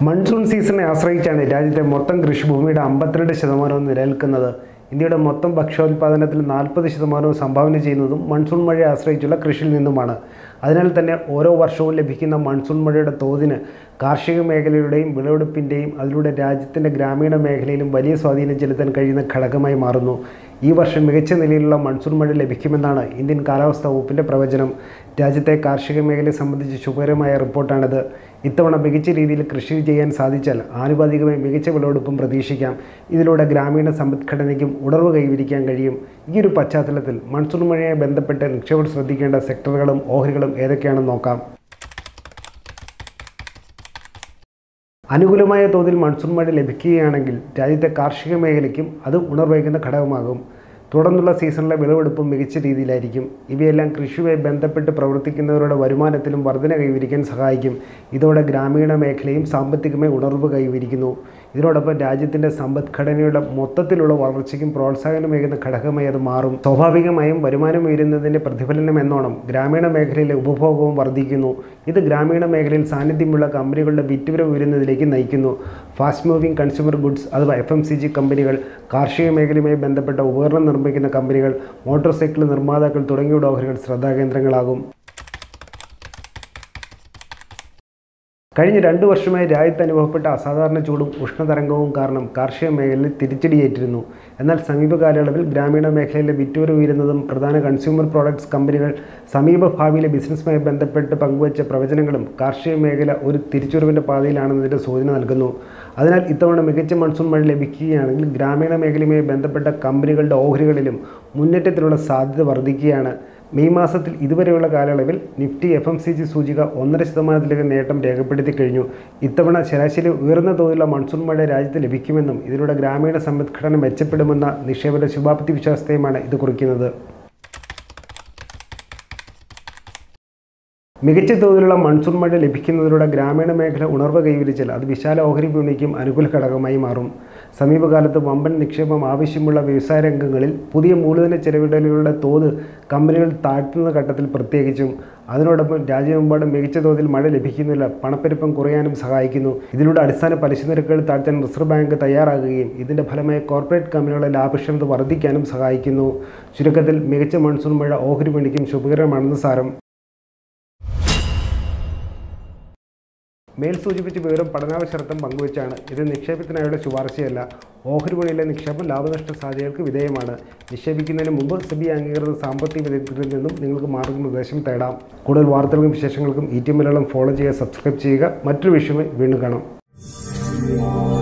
Monsoon സീസണെ ആശ്രയിച്ചാണ് രാജ്യത്തെ മൊത്തം കൃഷിഭൂമിയുടെ 52% നിലനിൽക്കുന്നത്. ഇന്ത്യയുടെ മൊത്തം ഭക്ഷ്യോൽപാദനത്തിൽ 40% സംഭാവന ചെയ്യുന്നതും മൺസൂൺ മഴയെ ആശ്രയിച്ചുള്ള കൃഷിയിൽ നിന്നുമാണ്. അതിനാൽ തന്നെ ഓരോ വർഷവും ലഭിക്കുന്ന മൺസൂൺ മഴയുടെ തോതിന് കാർഷിക മേഖലയുടെയും വിളവെടുപ്പിൻ്റെയും അതിലൂടെ രാജ്യത്തിൻ്റെ ഗ്രാമീണ മേഖലയിലും വലിയ സ്വാധീനം ചെലുത്താൻ കഴിയുന്ന ഘടകമായി മാറുന്നു. ഈ വർഷം മികച്ച നിലയിലുള്ള മൺസൂൺ മഴ ലഭിക്കുമെന്നാണ് ഇന്ത്യൻ കാലാവസ്ഥാ വകുപ്പിൻ്റെ പ്രവചനം. രാജ്യത്തെ കാർഷിക മേഖലയെ സംബന്ധിച്ച് ശുഭകരമായ റിപ്പോർട്ടാണിത്. ഇത്തവണ മികച്ച രീതിയിൽ കൃഷി ചെയ്യാൻ സാധിച്ചാൽ ആനുപാതികമായി മികച്ച വിളവെടുപ്പും പ്രതീക്ഷിക്കാം. ഇതിലൂടെ ഗ്രാമീണ സമ്പദ്ഘടനയ്ക്കും ഉണർവ് കൈവരിക്കാൻ കഴിയും. ഈ ഒരു പശ്ചാത്തലത്തിൽ മൺസൂൺ മഴയെ ബന്ധപ്പെട്ട് നിക്ഷേപകർ ശ്രദ്ധിക്കേണ്ട സെക്ടറുകളും ഓഹരികളും ഏതൊക്കെയാണെന്ന് നോക്കാം. അനുകൂലമായ തോതിൽ മൺസൂൺ മഴ ലഭിക്കുകയാണെങ്കിൽ രാജ്യത്തെ കാർഷിക മേഖലയ്ക്കും അത് ഉണർവേകുന്ന ഘടകമാകും. തുടർന്നുള്ള സീസണിലെ വിളവെടുപ്പും മികച്ച രീതിയിലായിരിക്കും. ഇവയെല്ലാം കൃഷിയുമായി ബന്ധപ്പെട്ട് പ്രവർത്തിക്കുന്നവരുടെ വരുമാനത്തിലും വർധന കൈവരിക്കാൻ സഹായിക്കും. ഇതോടെ ഗ്രാമീണ മേഖലയും സാമ്പത്തികമായി ഉണർവ് കൈവരിക്കുന്നു. ഇതിനോടൊപ്പം രാജ്യത്തിൻ്റെ സമ്പദ്ഘടനയുടെ മൊത്തത്തിലുള്ള വളർച്ചയ്ക്കും പ്രോത്സാഹനമേകുന്ന ഘടകമായി അത് മാറും. സ്വാഭാവികമായും വരുമാനം ഉയരുന്നതിൻ്റെ പ്രതിഫലനം എന്നോണം ഗ്രാമീണ മേഖലയിലെ ഉപഭോഗവും വർദ്ധിക്കുന്നു. ഇത് ഗ്രാമീണ മേഖലയിൽ സാന്നിധ്യമുള്ള കമ്പനികളുടെ വിറ്റുവരവ് ഉയരുന്നതിലേക്ക് നയിക്കുന്നു. ഫാസ്റ്റ് മൂവിംഗ് കൺസ്യൂമർ ഗുഡ്സ് അഥവാ FMCG കമ്പനികൾ, കാർഷിക മേഖലയുമായി ബന്ധപ്പെട്ട ഉപകരണം നിർമ്മിക്കുന്ന കമ്പനികൾ, മോട്ടോർ സൈക്കിൾ നിർമ്മാതാക്കൾ തുടങ്ങിയ ഓഹരികൾ ശ്രദ്ധാകേന്ദ്രങ്ങളാകും. കഴിഞ്ഞ 2 വർഷമായി രാജ്യത്ത് അനുഭവപ്പെട്ട അസാധാരണ ചൂടും ഉഷ്ണതരംഗവും കാരണം കാർഷിക മേഖലയിൽ തിരിച്ചടിയേറ്റിരുന്നു. എന്നാൽ സമീപ കാലയളവിൽ ഗ്രാമീണ മേഖലയിലെ വിറ്റുവരവ് ഉയരുന്നതും പ്രധാന കൺസ്യൂമർ പ്രോഡക്ട്സ് കമ്പനികൾ സമീപ ഭാവിയിലെ ബിസിനസ്സുമായി ബന്ധപ്പെട്ട് പങ്കുവച്ച പ്രവചനങ്ങളും കാർഷിക മേഖല ഒരു തിരിച്ചുവരവിൻ്റെ പാതയിലാണെന്നതിൻ്റെ സൂചന നൽകുന്നു. അതിനാൽ ഇത്തവണ മികച്ച മൺസൂൺ മഴ ലഭിക്കുകയാണെങ്കിൽ ഗ്രാമീണ മേഖലയുമായി ബന്ധപ്പെട്ട കമ്പനികളുടെ ഓഹരികളിലും മുന്നേറ്റത്തിനുള്ള സാധ്യത വർദ്ധിക്കുകയാണ്. മെയ് മാസത്തിൽ ഇതുവരെയുള്ള കാലയളവിൽ നിഫ്റ്റി FMCG സൂചിക 1.5% നേട്ടം രേഖപ്പെടുത്തി കഴിഞ്ഞു. ഇത്തവണ ശരാശരി ഉയർന്ന തോതിലുള്ള മൺസൂൺ മഴ രാജ്യത്ത് ലഭിക്കുമെന്നും ഇതിലൂടെ ഗ്രാമീണ സമ്പദ്ഘടന മെച്ചപ്പെടുമെന്ന നിക്ഷേപകരുടെ ശുഭാപ്തി വിശ്വാസത്തെയുമാണ് ഇത് കുറിക്കുന്നത്. മികച്ച തോതിലുള്ള മൺസൂൺ മഴ ലഭിക്കുന്നതിലൂടെ ഗ്രാമീണ മേഖല ഉണർവ് കൈവരിച്ചാൽ അത് വിശാല ഓഹരി വിപണിക്കും അനുകൂല ഘടകമായി മാറും. സമീപകാലത്ത് വമ്പൻ നിക്ഷേപം ആവശ്യമുള്ള വ്യവസായ രംഗങ്ങളിൽ പുതിയ മൂലധന ചെലവിടലുകളുടെ തോത് കമ്പനികൾ താഴ്ത്തുന്ന ഘട്ടത്തിൽ പ്രത്യേകിച്ചും. അതിനോടൊപ്പം രാജ്യമെമ്പാടും മികച്ച തോതിൽ മഴ ലഭിക്കുന്നില്ല പണപ്പെരുപ്പം കുറയാനും സഹായിക്കുന്നു. ഇതിലൂടെ അടിസ്ഥാന പലിശ നിരക്കുകൾ താഴ്ത്താൻ റിസർവ് ബാങ്ക് തയ്യാറാകുകയും ഇതിൻ്റെ ഫലമായി കോർപ്പറേറ്റ് കമ്പനികളുടെ ലാഭക്ഷമത വർദ്ധിക്കാനും സഹായിക്കുന്നു. ചുരുക്കത്തിൽ മികച്ച മൺസൂൺ മഴ ഓഹരി വിപണിക്കും ശുഭകരമാണെന്ന് സാരം. മേൽ സൂചിപ്പിച്ച വിവരം പഠനാവശ്യർത്ഥം പങ്കുവച്ചാണ്. ഇത് നിക്ഷേപത്തിനായുള്ള ശുപാർശയല്ല. ഓഹരി വിപണിയിലെ നിക്ഷേപം ലാഭനഷ്ട സാധ്യതകൾക്ക് വിധേയമാണ്. നിക്ഷേപിക്കുന്നതിന് മുമ്പ് SEBI അംഗീകൃത സാമ്പത്തിക വിദഗ്ധരിൽ നിന്നും നിങ്ങൾക്ക് മാർഗ്ഗനിർദ്ദേശം തേടാം. കൂടുതൽ വാർത്തകൾക്കും വിശേഷങ്ങൾക്കും ET മലയാളം ഫോളോ ചെയ്യുക, സബ്സ്ക്രൈബ് ചെയ്യുക. മറ്റൊരു വിഷയമായി വീണ്ടും കാണാം.